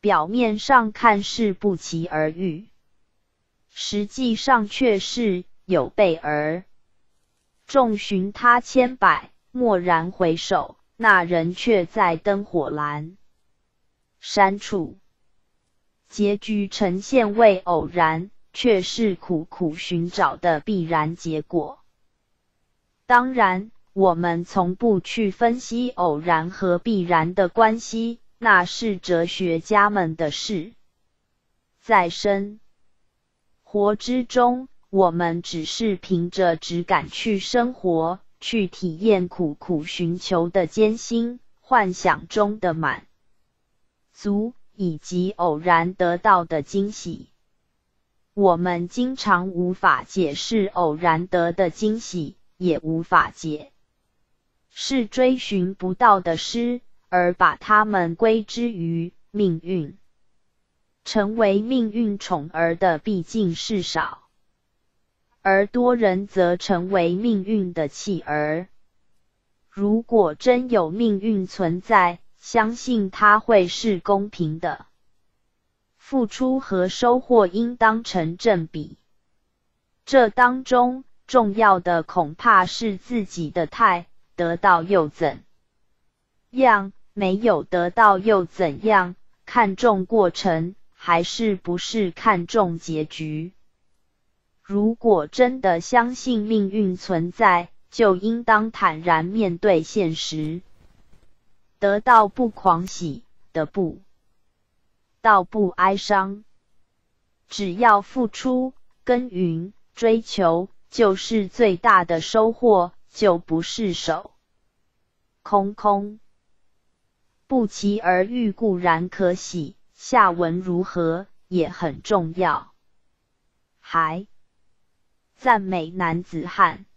表面上看是不期而遇，实际上却是有备而众寻他千百，蓦然回首，那人却在灯火阑珊处。结局呈现为偶然，却是苦苦寻找的必然结果。当然，我们从不去分析偶然和必然的关系，那是哲学家们的事。在生活之中，我们只是凭着直感去生活，去体验苦苦寻求的艰辛，幻想中的满足，以及偶然得到的惊喜。我们经常无法解释偶然得的惊喜，也无法解释追寻不到的失，而把它们归之于命运。成为命运宠儿的毕竟是少，而多人则成为命运的弃儿。如果真有命运存在，相信它会是公平的，付出和收获应当成正比。这当中重要的恐怕是自己的态，得到又怎样，没有得到又怎样，看重过程，还是不是看重结局？如果真的相信命运存在，就应当坦然面对现实。得到不狂喜，得不到不哀伤。只要付出、耕耘、追求，就是最大的收获，就不是手空空。不期而遇固然可喜，下文如何也很重要。还赞美男子汉。